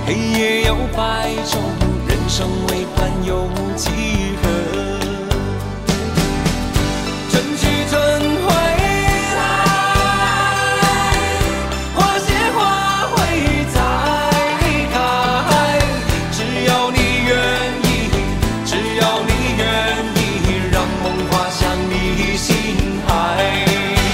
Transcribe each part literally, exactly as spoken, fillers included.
黑夜有白昼，人生为伴有几何？春去春回来，花谢花会再开。只要你愿意，只要你愿意，让梦滑向你心海。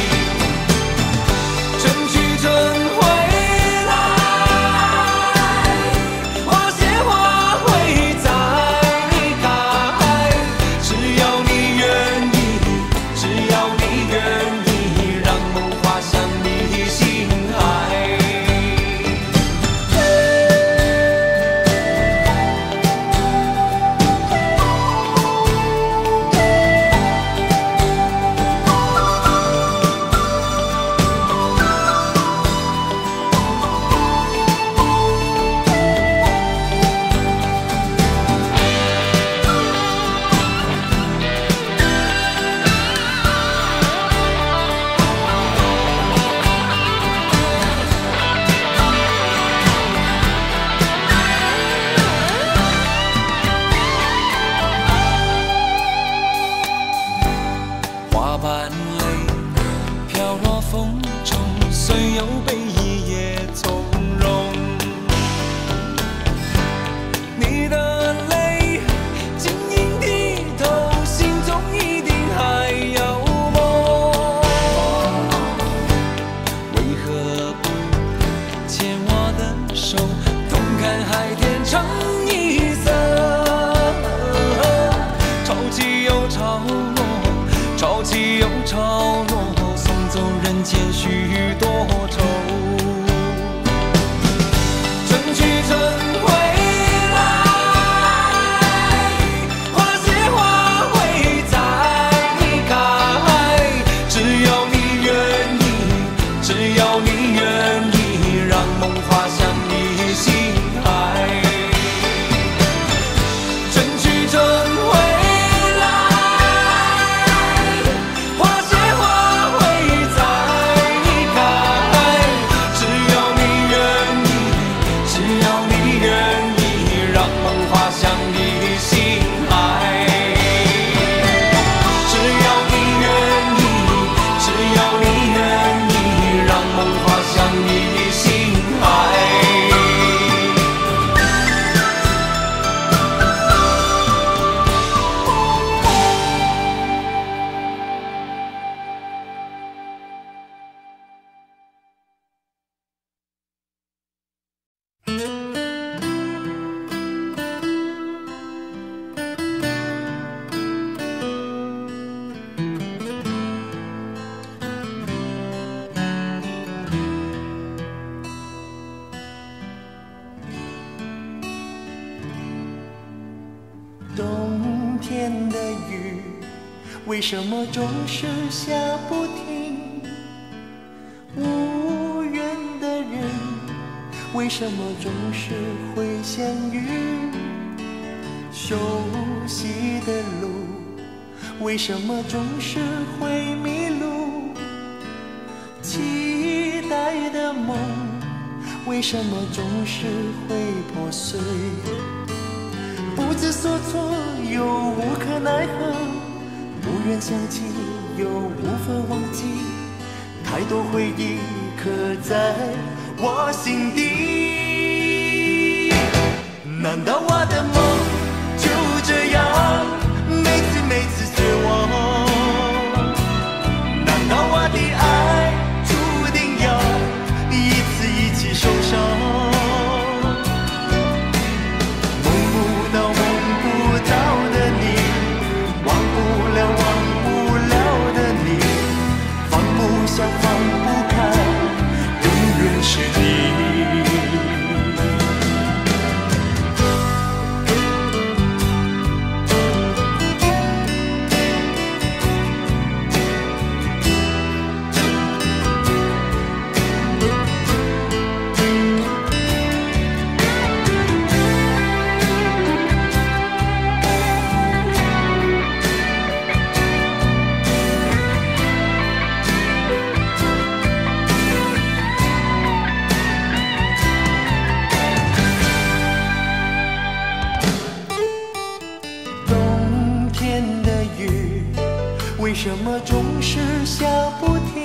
冬天的雨为什么总是下不停？无缘的人为什么总是会相遇？熟悉的路为什么总是会迷路？期待的梦为什么总是会破碎？不知所措，又无可奈何，不愿想起，又无法忘记，太多回忆刻在我心底。难道我的梦就这样每次每次绝望？难道我的爱注定要一次一起受伤？放不开，永远是你。 总是笑不停？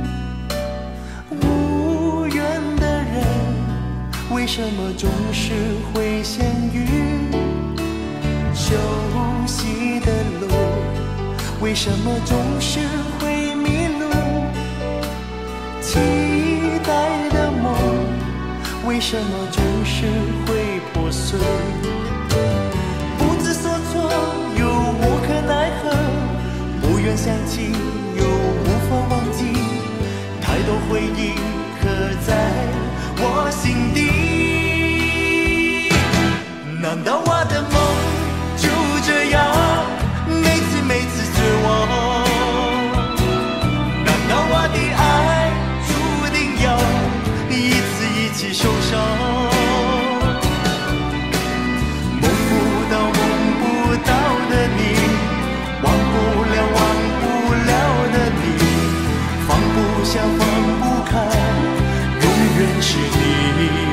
无缘的人为什么总是会相遇？熟悉的路为什么总是会迷路？期待的梦为什么总是会破碎？不知所措又无可奈何，不愿想起又无法忘记，太多回忆刻在我心底。难道我的梦就这样每次每次绝望？难道我的爱注定要一次一起受伤？梦不到梦不到的你，忘不了忘不了的你，放不下放不开，永远是你。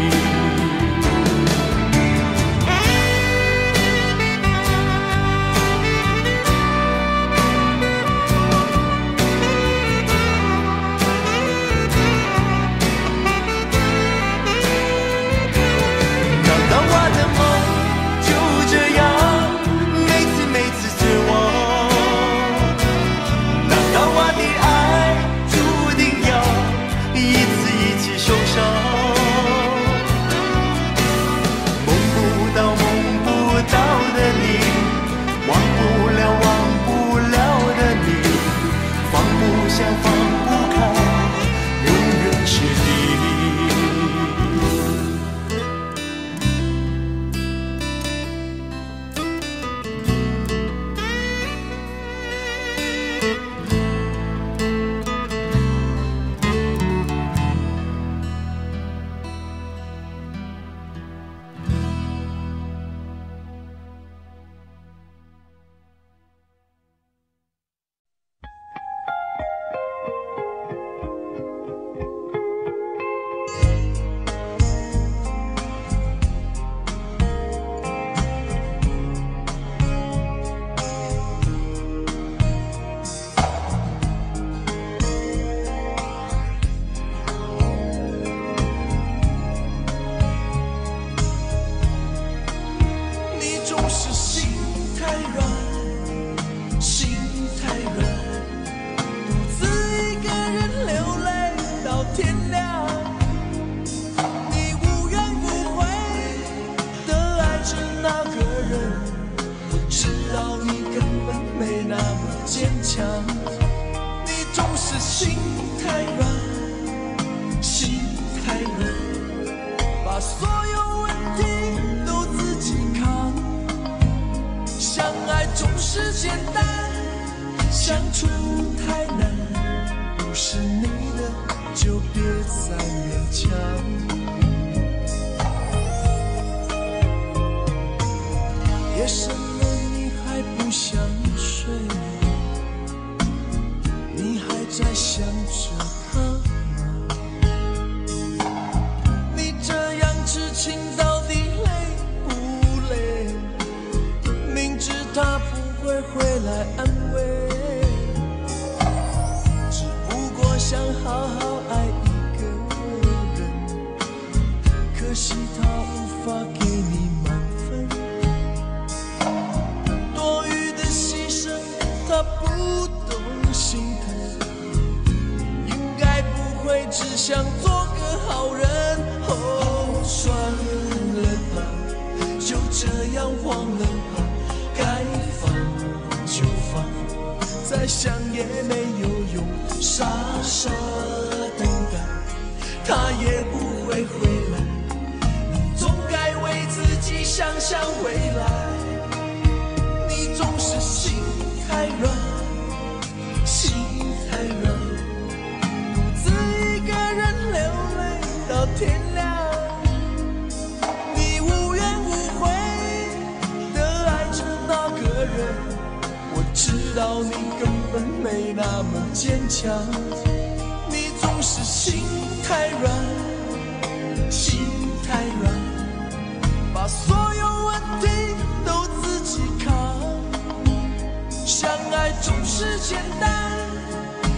你总是心太软，心太软，把所有问题都自己扛。相爱总是简单。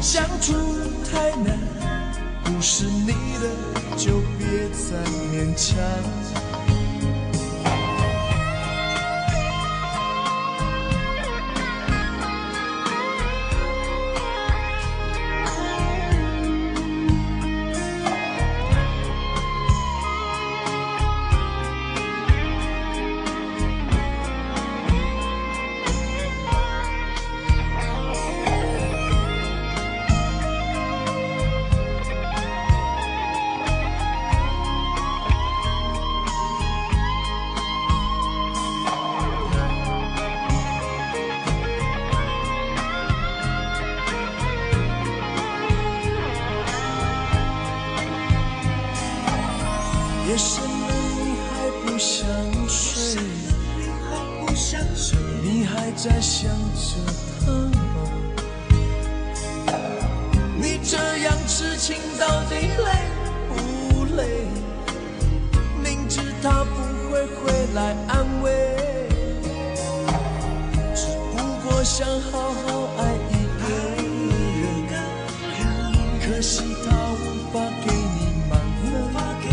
相处太难，不是你的就别再勉强。夜深了，你还不想睡？你还在想着你这样痴情到底累不累？明知他不会回来安慰，只不过想好好爱一个人，可惜他无法给你满分。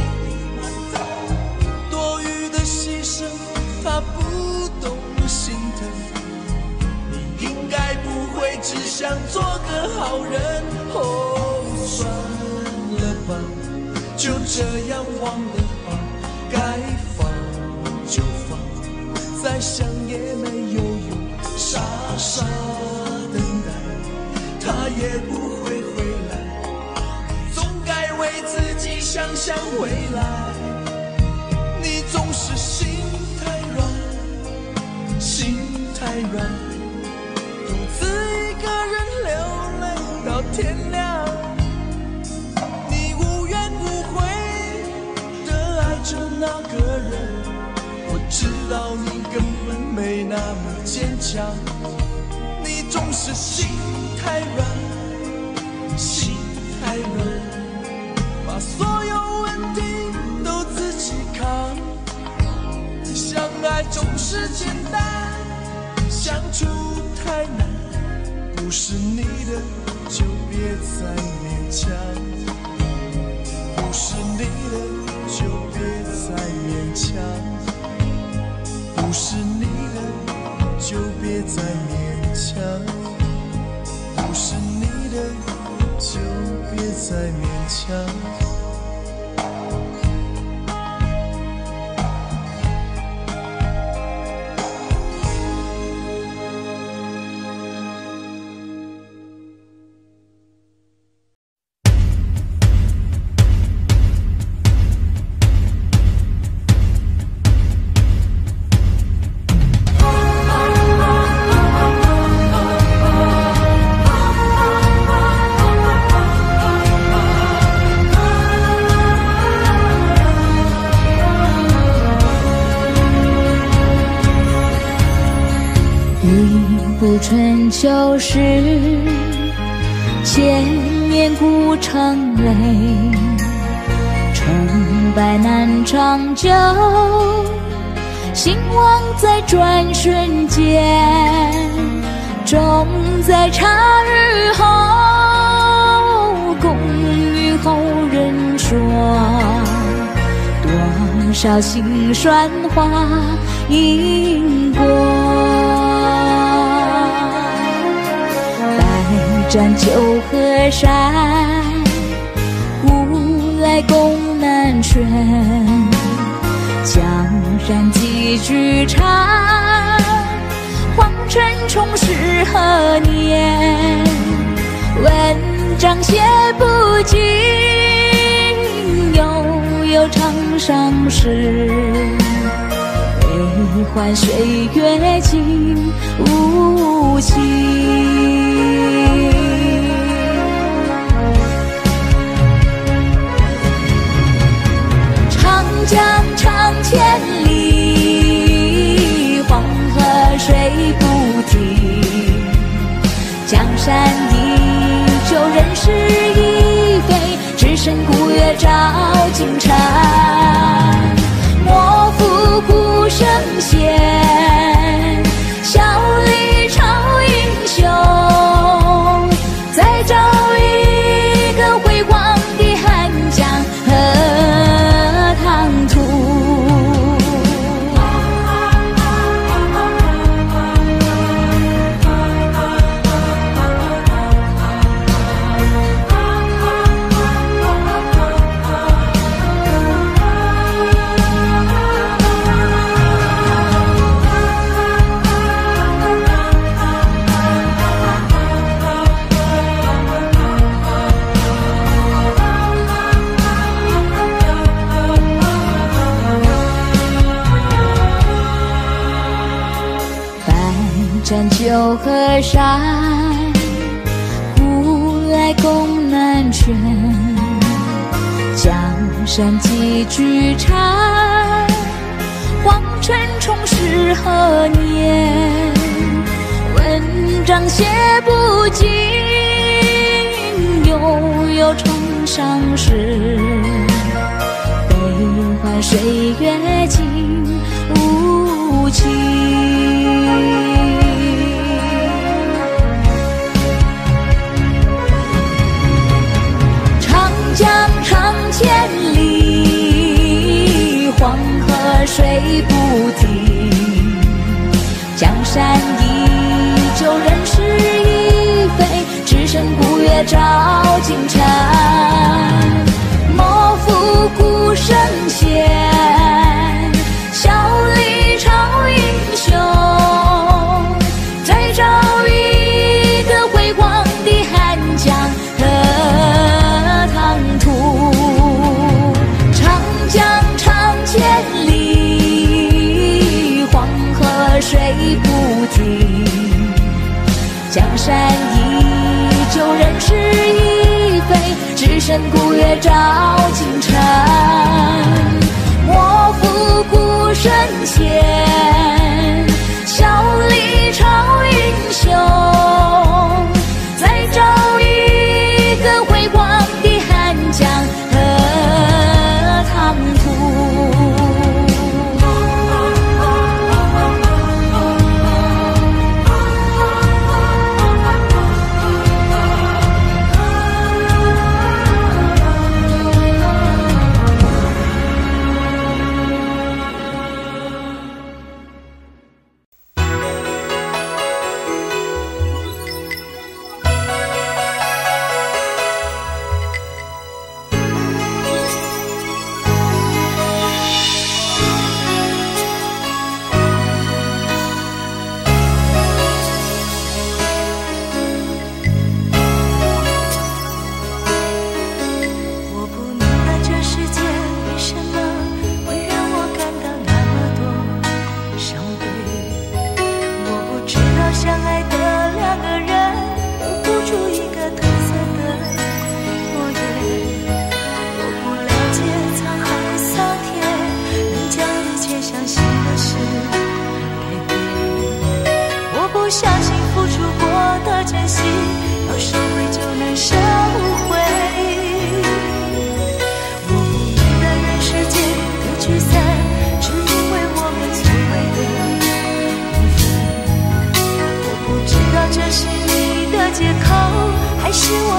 他不懂心疼，你应该不会只想做个好人。哦，算了吧，就这样忘了吧，该放就放，再想也没有用，傻傻等待，他也不会回来，总该为自己想想未来。你总是心心太软，独自一个人流泪到天亮。你无怨无悔地爱着那个人，我知道你根本没那么坚强。你总是心太软，心太软，把所有问题都自己扛。相爱总是简单，相处太难，不是你的就别再勉强，不是你的就别再勉强，不是你的就别再勉强，不是你的就别再勉强。 春秋时，千年古城垒，成败难长久，兴亡在转瞬间，终在茶余后，共与后人说，多少辛酸话因过。战酒河山，古来功难全，江山几句长，黄尘重拾何年？文章写不尽，悠悠长伤时，悲欢岁月尽无情。长江长千里，黄河水不停，江山依旧，人事已非，只剩古月照金蝉。莫负古圣贤，笑里朝英雄，再朝有河山，古来宫南泉，江山几句禅，黄尘充实何年？文章写不尽，悠悠重上世，悲欢岁月尽无情。长江长千里，黄河水不停，江山依旧，人事已非，只剩古月照今晨。莫负古圣贤，笑里朝英雄，再找一个辉煌的汉江和唐土。长江长千里，黄河水不停，江山依旧，人事已非，只剩古月照今晨。莫负古圣贤，笑里朝英雄，再找一个辉煌的汉江和唐土。 这是你的借口，还是我